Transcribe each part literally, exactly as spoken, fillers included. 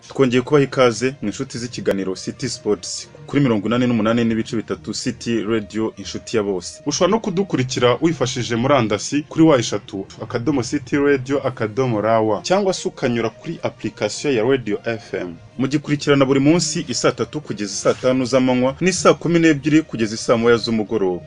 twongeye kubaha ikaze mu inshuti z'ikiganiro City Sports kuri mirongo inani n'umunani n'ibice bitatu City Radio inshuti ya bose. Ushobora no kudukurikira wifashije murandasi kuri wa eshatu akadomo City Radio akadomo rawa cyangwa se ukanyura kuri application ya Radio F M. Mugikurikirana buri munsi isaa tatu kugeza isaa tanu z'amanywa ni saa kumi n'ebyiri kugeza isaa moya z'umugoroba.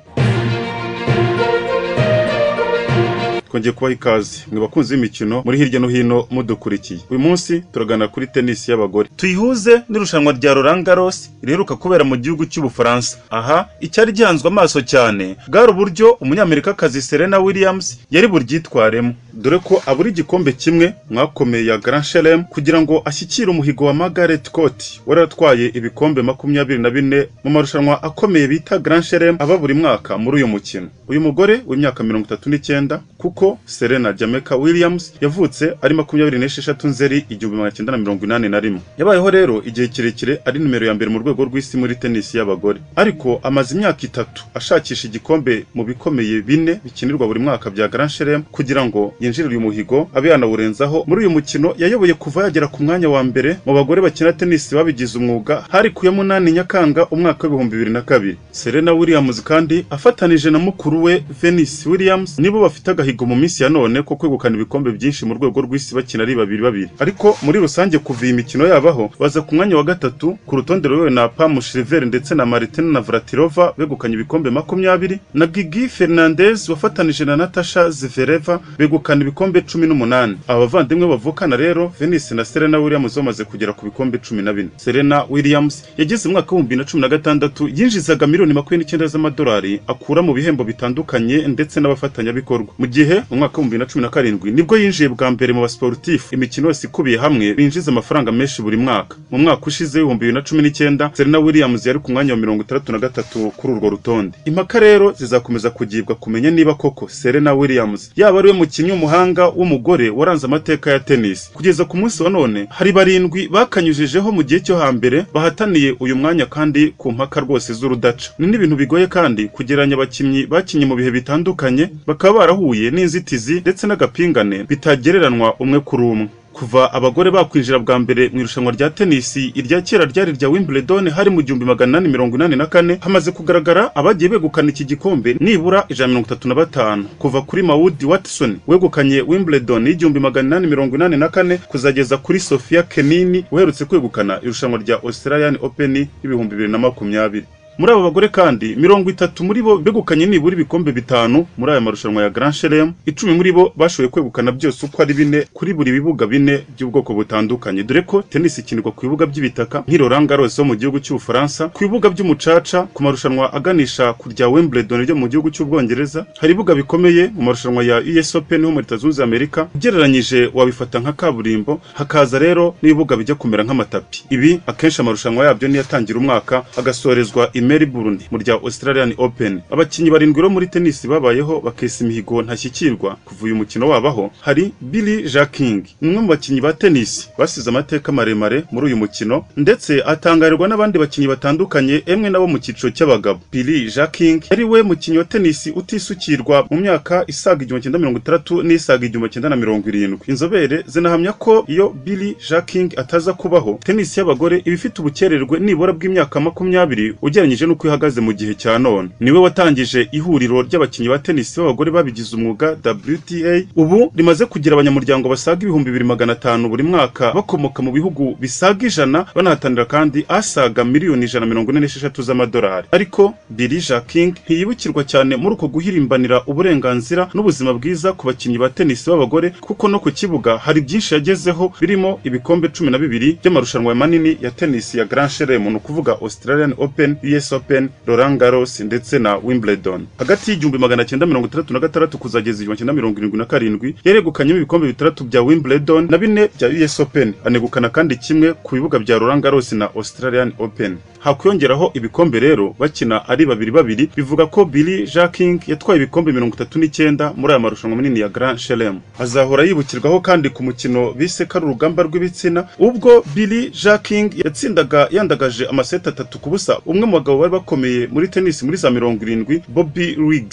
Twongeye kubaha ikaze mwe bakunzi b'imikino muri hirya no hino mudukurikiye. Uyu munsi turagana kuri tennis y'abagore. Tuyihuze n'irushanwa rya Roland Garros riheruka kubera mu gihugu cy'Ubufaransa. Aha icyari gihanzwe amaso cyane bwari uburyo umunyamerikakazi Serena Williams yari buryitwaremo, dore ko aburi igikombe kimwe mwakomeye ya Grand Chelem kugira ngo ashyikire umuhigo wa Margaret Court waratwaye ibikombe makumyabiri na bine mu marushanwa akomeye bita Grand Chelem aba buri mwaka muri uyu mukino. Uyu mugore w'imyaka mirongo itatu n'icyenda kuko Serena Jamaica Williams yavutse ari makumyabiri n'esheshatu Nzeri igihumbi magana cyenda na mirongo inani na rimwe. Yabayeho rero igihe kirekire ari numero ya mbere mu rwego rw'isi muri tennis y'abagore, ariko amaze imyaka itatu ashakisha igikombe mu bikomeye bine bikinirwa buri mwaka bya Grand Chelem kugira ngo yinjirire uyu muhigo abe yanawurenzaho. Muri uyu mukino yayoboye kuva yagera ku mwanya wa mbere mu bagore bakina tennis babigize umwuga hari ku ya munani Nyakanga umwaka w'ibihumbi bibiri na kabiri. Serena Williams kandi afatanije na mukuru we Venus Williams nibo bafite agahigo mu minsi ya none ko kwegukana ibikombe byinshi mu rwego rw'isi bakina ari babiri babiri. Ariko muri rusange kuva iyi mikino yabaho baza ku mwanya wa gatatu ku rutonde rwewe na Pam Shriver ndetse na Martina Navratilova begukanye ibikombe makumyabiri, na Gigi Fernandez wafatanije na Natasha Zvereva begukana ibikombe cumi n'umunani. Abavandimwe bavukana rero Venus na Serena Williams bamaze kugera ku bikombe cumi na bine. Serena Williams yageze mu mwaka wa bibiri na cumi na gatandatu yinjizaga miliyoni makumyabiri n'icyenda z'amadolari akura mu bihembo bitandukanye ndetse n'abafatanyabikorwa. Mu gihe mu mwaka wa bibiri na cumi na karindwi nibwo yinjiye bwa mbere mu basportif imikino yose ikubiye hamwe binjiza amafaranga menshi buri mwaka. Mu mwaka ushize w'ibihumbi bibiri na cumi n'icyenda Serena Williams yari ku mwanya wa mirongo itandatu na gatatu kuri urwo rutonde. Impaka rero zizakomeza kugibwa kumenya niba koko Serena Williams yaba ari we mukinnyi w'umuhanga w'umugore waranze amateka ya tennis. Kugeza ku munsi wa none hari barindwi bakanyujijeho mu gihe cyo hambere bahataniye uyu mwanya kandi ku mpaka rwose z'urudaca. Ni n'ibintu bigoye kandi kugeranya abakinnyi bakinye mu bihe bitandukanye bakaba barahuye n'inzitizi ndetse n'agapingane bitagereranwa umwe kuri umwe. Kuva abagore bakwinjira bwa mbere mu irushanwa rya tennis irya kera ryari rya Wimbledon hari mu gihumbi magana inani mirongo inani na kane, hamaze kugaragara abagiye begukana iki gikombe nibura ijana na mirongo itatu na batanu, kuva kuri Maud Watson wegukanye Wimbledon y'igihumbi magana inani mirongo inani na kane kuzageza kuri Sofia Kenin uherutse kwegukana irushanwa rya Australian Open y'ibihumbi bibiri na makumyabiri. Muri abo bagore kandi mirongo itatu muri bo begukanye nibura ibikombe bitanu muri aya marushanwa ya Grand Chelem. Icumi muri bo bashoboye kwegukana byose uko ari bine kuri buri bibuga bine by'ubwoko butandukanye, dore ko tennis ikinirwa ku bibuga by'ibitaka nk'i Roland Garros mu gihugu cy'Ubufaransa, ku bibuga by'umucaca ku marushanwa aganisha ku rya Wimbledon ryo mu gihugu cy'Ubwongereza. Hari ibibuga bikomeye mu marushanwa ya U S Open ho muri Leta Zunze Amerika ugereranyije wabifata nka kaburimbo, hakaza rero n'ibibuga bijya kumera nk'amatapi. Ibi akenshi amarushanwa yabyo ni yatangira umwaka agasorezwa Melbourne mu rya Australian Open. Abakinyi barindwi ro muri tennis babayeho bakesa imihigo ntashyikirwa kuva uyu mukino wabaho hari Billie Jean King, umwe mu bakinyi ba tennis basize amateka maremare muri uyu mukino ndetse atangarirwa n'abandi bakinyi batandukanye emwe nabo mu cyiciro cy'abagabo. Billie Jean King yari we mukinyi wa tennis utisukirwa mu myaka isaga igihumbi cyenda mirongo itandatu n'isaga igihumbi cyenda na mirongo irindwi. Inzobere zinahamya ko iyo Billie Jean King ataza kubaho tennis y'abagore ibifite ubukererwe nibura bw'imyaka makumyabiri ugereranyije nuko ihagaze mu gihe cya none. Niwe watangije ihuriro ry'abakinyi ba tennis b'abagore babigize umwuga W T A, ubu rimaze kugira abanyamuryango basaga ibihumbi bibiri magana atanu buri mwaka bakomoka mu bihugu bisaga ijana, banahatanira kandi asaga miliyoni ijana na mirongo ine n'esheshatu z'amadolari. Ariko Billie Jean King ntiyibukirwa cyane muri uko guhirimbanira uburenganzira n'ubuzima bwiza ku bakinyi ba tennis b'abagore, kuko no ku kibuga hari byinshi yagezeho birimo ibikombe cumi na bibiri by'amarushanwa manini ya tennis ya Grand Chelem, no kuvuga Australian Open, U S Open, Roland Garros ndetse na Wimbledon. Hagati y'igihumbi magana cyenda mirongo itandatu na gatandatu kuzageza igihumbi cyenda mirongo irindwi na karindwi yaregukanye ibikombe bitandatu bya Wimbledon na bine bya U S Open, anegukana kandi kimwe ku bibuga bya Roland Garros na Australian Open. Hakwiyongeraho ibikombe rero bakina ari babiri babiri, bivuga ko Billie Jean King yatwaye ibikombe mirongo itatu n'icyenda muri aya marushanwa manini ya Grand Chelem. Azahora yibukirwaho kandi ku mukino bise kari urugamba rw'ibitsina, ubwo Billie Jean King yatsindaga yandagaje amaseti atatu ku busa umwe mu bagabo bari bakomeye muri tennis muri za mirongo irindwi, Bobby Riggs.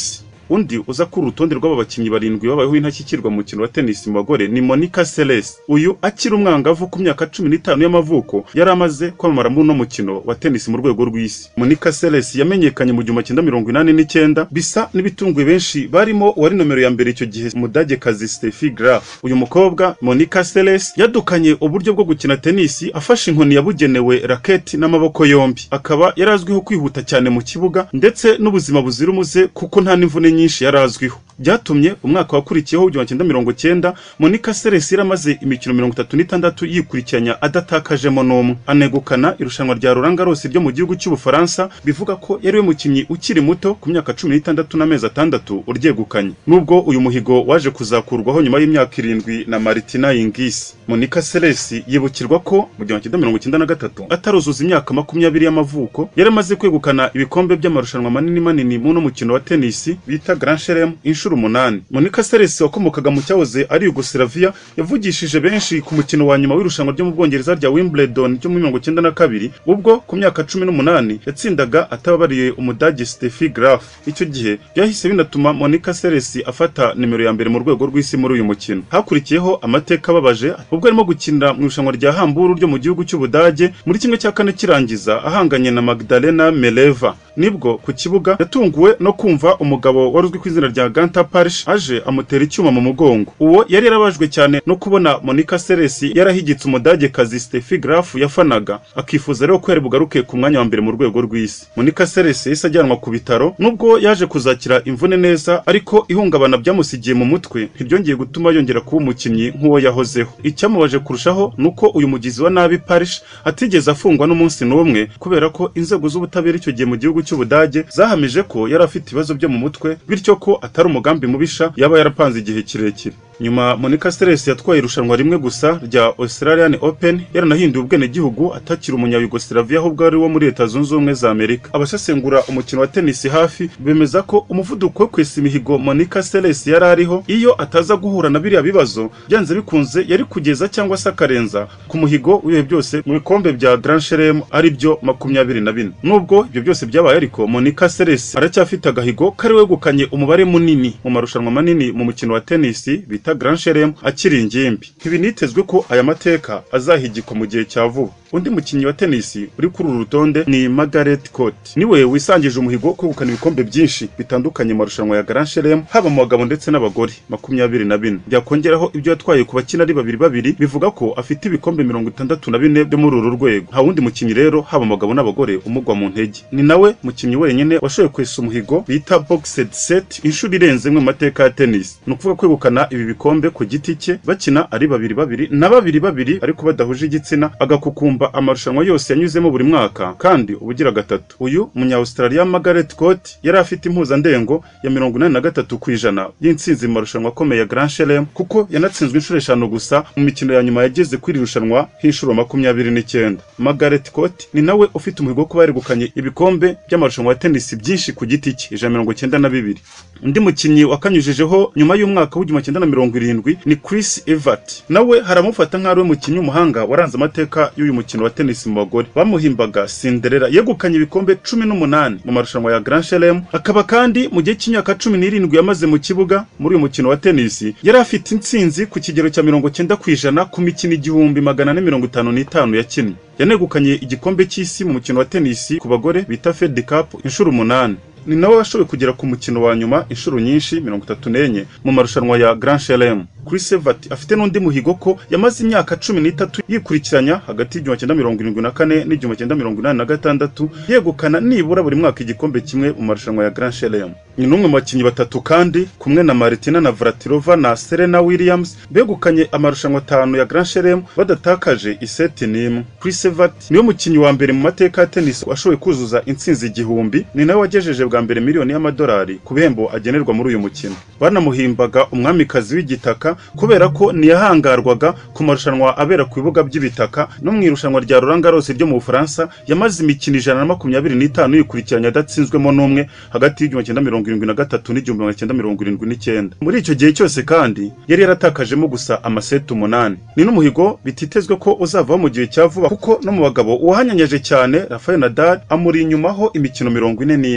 undi uza ku rutonde rw'aba bakinnyi barindwi babayeho intashyikirwa mu mukino wa tennis mu bagore ni Monica Seles. Uyu akiri umwangavu ku myaka cumi n'itanu y'amavuko yari amaze kwamamara muri uno mukino wa tennis mu rwego rw'isi. Monica Seles yamenyekanye mu gihumbi kimwe mirongo inani n'icyenda bisa n'ibitunguye benshi barimo uwari nomero ya mbere icyo gihe Umudagekazi Steffi Graf. Uyu mukobwa Monica Seles yadukanye uburyo bwo gukina tennis afashe inkoni yabugenewe racket n'amaboko yombi. Akaba yarazwiho kwihuta cyane mu kibuga ndetse n'ubuzima buzira umuze kuko nta n'imvune nyinshi yarazwiho. Byatumye umwaka wakurikiyeho igihumbi kimwe mirongo cyenda Monica Seles yaramaze imikino mirongo itatu n'itandatu yikurikiranya adatakajemo n'umwe, anegukana irushanwa rya Roland Garros ryo mu gihugu cy'Ubufaransa. Bivuga ko yari we mukinnyi ukiri muto ku myaka cumi n'itandatu n'amezi atandatu uryegukanye, nubwo uyu muhigo waje kuzakurwaho nyuma y'imyaka irindwi na Martina Hingis. Monica Seles yibukirwa ko mu gihumbi kimwe mirongo cyenda na gatatu ataruzuza imyaka makumyabiri y'amavuko yaramaze kwegukana ibikombe by'amarushanwa manini manini mu no mukino wa tennis bita Grand Chelem inshuro umunani. Monica Seles wakomokaga mu cyahoze ari Yugoslavia yavugishije benshi ku mukino wa nyuma w'irushanwa ryo mu Bwongereza rya Wimbledon ryo mu mirongo cyenda na kabiri, ubwo ku myaka cumi n'umunani yatsindaga atababariye Umudage Steffi Graf. Icyo gihe byahise binatuma Monica Seles afata nimero ya mbere mu rwego rw'isi muri uyu mukino. Hakurikiyeho amateka ababaje ubwo arimo gukinira mu irushanwa rya Hamburg ryo mu gihugu cy'Ubudage muri kimwe cya kane kirangiza ahanganye na Magdalena Meleva. Nibwo ku kibuga yatunguwe no kumva umugabo waruzwi ku izina rya Ganta Parish aje amutera icyuma mu mugongo. Uwo yari yarabajwe cyane no kubona Monica Seles yarahigitse Umudagekazi Steffi Graf yafanaga, akifuza rero ko yari bugaruke ku mwanya wa mbere mu rwego rw'isi. Monica Seles yahise ajyanwa ku bitaro, nubwo yaje kuzakira imvune neza ariko ihungabana byamusigiye mu mutwe ntiryongeye gutuma yongera kuba umukinnyi nk'uwo yahozeho. Icyamubaje kurushaho nuko uyu mugizi wa nabi Parish atigeze afungwa n'umunsi n'umwe kubera ko inzego z'ubutabera icyo gihe mu gihugu cy'Ubudage zahamije ko yari afite ibibazo byo mu mutwe, bityo ko atari umugambi mubisha yaba yarapanze igihe kirekire. Nyuma Monica Seles yatwaye irushanwa rimwe gusa rya Australian Open, yaranahinduye ubwene gihugu atakira umunya-Yugoslavia ahubwo ari wo muri Leta Zunze Ubumwe za Amerika. Abasesengura umukino wa tennis hafi bemeza ko umuvuduko wo kwesa imihigo Monica Seles yari ariho iyo ataza guhura na biriya bibazo byanze bikunze yari kugeza cyangwa se akarenza ku muhigo w'ibihe byose mu bikombe bya Grand Chelem ari byo makumyabiri na bine. Nubwo ibyo byose byabaye ariko Monica Seles aracyafite agahigo kari wegukanye umubare munini mu marushanwa manini mu mukino wa tennis bita Grand Chelem akiri ingimbi. Ntibinitezwe ko aya mateka azahigikwa mu gihe cya vuba. Undi mukinnyi wa tennis uri kuri uru rutonde ni Margaret Court. Niwe wisangije umuhigo kwegukana ibikombe byinshi bitandukanye mu marushanwa ya Grand Chelem haba mu bagabo ndetse n'abagore makumyabiri na bine. Byakongeraho ibyo yatwaye ku bakina ari babiri babiri, bivuga ko afite ibikombe mirongo itandatu na bine byo muri uru rwego. Nta wundi mukinnyi rero haba mu bagabo n'abagore umugwa mu ntege. Ni nawe mukinnyi wenyine washoboye kwesa umuhigo bita boxed set inshuro irenze mu mateka ya tennis. Ni ukuvuga kwegukana ibi bikombe ku giti cye bakina ari babiri babiri na babiri babiri ariko badahuje igitsina, agakukumba amarushanwa yose yanyuzemo buri mwaka kandi ubugira gatatu. Uyu munya-Australia Margaret Court yari afite impuzandengo ya mirongo inani na gatatu ku ijana y'intsinzi mu marushanwa akomeye ya Grand Chelem, kuko yanatsinzwe inshuro eshanu gusa mu mikino ya nyuma yageze kuri irushanwa nk'inshuro makumyabiri n'icyenda. Margaret Court ni nawe ufite umuhigo kuba yarigukanye ibikombe by'amarushanwa ya tennis byinshi ku giti cye ijana mirongo cyenda na bibiri. Undi mukinnyi wakanyujijeho nyuma y'umwaka w'igihumbi cyenda na mirongo irindwi ni Chris Evert. Nawe haramufata nk'ari we mukinnyi w'umuhanga waranze amateka y'uyu mukino wa tennis mu bagore. Bamuhimbaga Cinderella, yegukanye ibikombe cumi n'umunani mu marushanwa ya Grand Chelem. Akaba kandi mu gihe cy'imyaka cumi n'irindwi yamaze mu kibuga muri uyu mukino wa tennis yari afite intsinzi ku kigero cya mirongo cyenda ku ijana ku mikino igihumbi magana ane mirongo itanu n'itanu yakinnye. Yanegukanye igikombe cy'isi mu mukino wa tennis ku bagore bita Fed Cup inshuro umunani. Ni nawe washoboye kugera ku mukino wa nyuma inshuro nyinshi mirongo itatu n'enye mu marushanwa ya Grand Chelem. Chris Evert afite n'undi muhigo ko yamaze imyaka cumi n'itatu yikurikiranya hagati y'igihumbi cyenda mirongo irindwi na kane n'igihumbi cyenda mirongo inani na gatandatu yegukana nibura buri mwaka igikombe kimwe mu marushanwa ya Grand Chelem. Ni n'umwe mu bakinnyi batatu kandi kumwe na Martina Navratilova na Serena Williams begukanye amarushanwa atanu ya Grand Chelem badatakaje iseti n'imwe. Chris Evert niwe mukinnyi wa mbere mu mateka ya tennis washoboye kuzuza intsinzi igihumbi. Ni nawe wagejeje bwa mbere miliyoni y'amadolari ku bihembo agenerwa muri uyu mukino. Banamuhimbaga umwamikazi w'igitaka kubera ko niyahangarwaga ku marushanwa abera ku bibuga by'ibitaka no mu irushanwa rya Roland Garros ryo mu Bufaransa. Yamaze imikino ijana na makumyabiri n'itanu yikurikiranya adatsinzwemo n'umwe hagati y'igihumbi cyenda mirongo irindwi na gatatu n'igihumbi cyenda mirongo irindwi n'icyenda. Muri icyo gihe cyose kandi yari yaratakajemo gusa amaseti umunani. Ni n'umuhigo bititezwe ko uzavaho mu gihe cya vuba, kuko no mu bagabo uwahanyanyaje cyane Rafael Nadal amuri inyumaho imikino mirongo ine n'ine.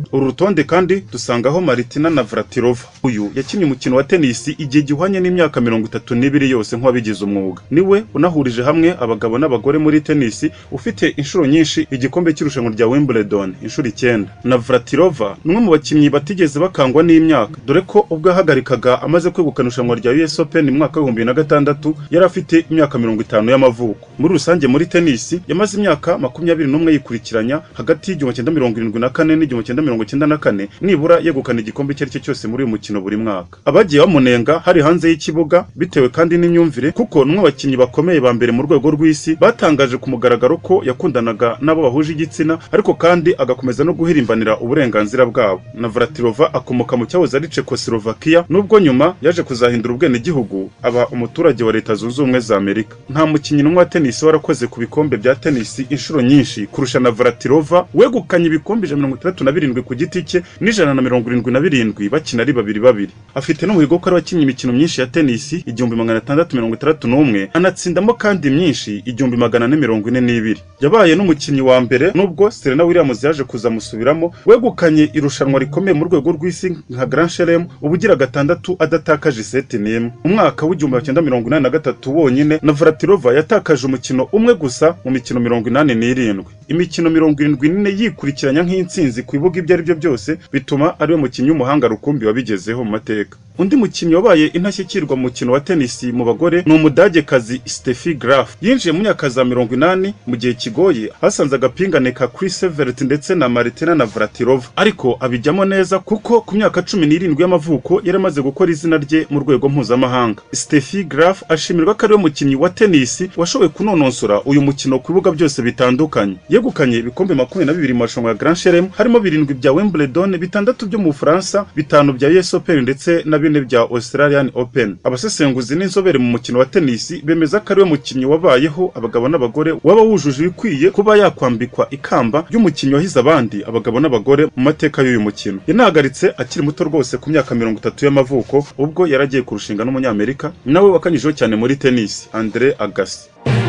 Uru rutonde kandi dusangaho Martina Navratilova. Uyu yakinnye umukino wa tennis igihe gihwanye n'imyaka mirongo itatu n'ibiri yose nk'uwabigize umwuga. Niwe unahurije hamwe abagabo n'abagore muri tennis, ufite inshuro nyinshi igikombe cy'irushanwa rya Wimbledon inshuro icyenda. Navratilova numwe mu bakinnyi batigeze bakangwa n'imyaka, dore ko ubwo yahagarikaga amaze kwegukana irushanwa rya U S Open mu mwaka wa bibiri na gatandatu yari afite imyaka mirongo itanu y'amavuko. Muri rusange muri tennis yamaze imyaka makumyabiri n'umwe yikurikiranya hagati y'igihumbi kimwe mirongo irindwi na kane n'igihumbi kimwe mirongo icyenda na kane, nibura yegukana igikombe icyo ari cyo cyose muri uyu mukino buri mwaka. Abagiye bamunenga hari hanze y'ikibuga bitewe kandi n'imyumvire, kuko numwe abakinnyi bakomeye ba mbere mu rwego rw'isi batangaje ku mugaragaro ko yakundanaga nabo bahuje igitsina, ariko kandi agakomeza no guhirimbanira uburenganzira bwabo. Navratilova akomoka mu cyahoze ari Czechoslovakia, nubwo nyuma yaje kuzahindura ubwene gihugu aba umuturage wa Leta Zunze Ubumwe za Amerika. Nta mukinnyi n'umwe wa tennis warakoze ku bikombe bya tennis inshuro nyinshi kurusha Navratilova, wegukanye ibikombe ijana na mirongo itandatu na birindwi ku giti cye n'ijana na mirongo irindwi na birindwi bakina ari babiri babiri. Afite n'umuhigo ko abakinnyi imikino myinshi ya tennis igihumbi magana atandatu mirongo itandatu n'umwe, anatsindamo kandi myinshi igihumbi magana ane mirongo ine n'ibiri. Yabaye n'umukinnyi wa mbere nubwo Serena Williams yaje kuzamusubiramo, wegukanye irushanwa rikomeye mu rwego rw'isi nka Grand Chelem ubugira gatandatu adatakaje seti n'imwe. Umwaka w'igihumbi cyenda mirongo inani na gatatu wonyine Navratilova yatakaje umukino umwe gusa mu mikino mirongo inani n'irindwi. Imikino mirongo irindwi n'ine yikurikiranya nk'intsinzi ku bibuga ibyo ari byo byose, bituma ariwe mukinnyi w'umuhanga rukumbi wabigezeho mu mateka. Undi mukinnyi wabaye intashyikirwa mu mukino wa tennis mu bagore ni umudagekazi Steffi Graf. Yinjiye mu myaka za mirongo inani mu gihe kigoye, hasanze agapingane ka Chris Evert ndetse na Martina Navratilova, ariko abijyamo neza kuko ku myaka cumi n'irindwi y'amavuko yari amaze gukora izina rye mu rwego mpuzamahanga. Steffi Graf ashimirwa ko ariwe mukinnyi wa tennis washoboye kunononsora uyu mukino ku bibuga byose bitandukanye. Yegukanye ibikombe makumyabiri na bibiri mu marushanwa ya Grand Chelem, harimo birindwi bya Wimbledon, bitandatu byo mu Bufaransa, bitanu bya U S Open ndetse na bine bya Australian Open. Abasesenguzi n'inzobere mu mukino wa tennis bemeza ko ariwe mukinnyi wabayeho abagabo n'abagore waba wujuje ibikwiye kuba yakwambikwa ikamba ry'umukinnyi wahize abandi abagabo n'abagore mu mateka y'uyu mukino. Yanahagaritse akiri muto rwose ku myaka mirongo itatu y'amavuko, ubwo yaragiye kurushinga n'umunyamerika nawe wakanyijeho cyane muri tennis, Andre Agassi.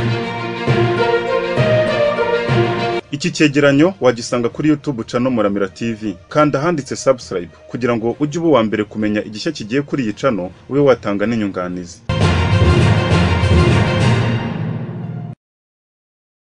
Iki cyegeranyo wagisanga kuri YouTube channel Muramira T V. Kanda handitse subscribe kugira ngo ujye uba wa mbere kumenya igishya kigiye kuri iyi channel, ube watanga n'inyunganizi.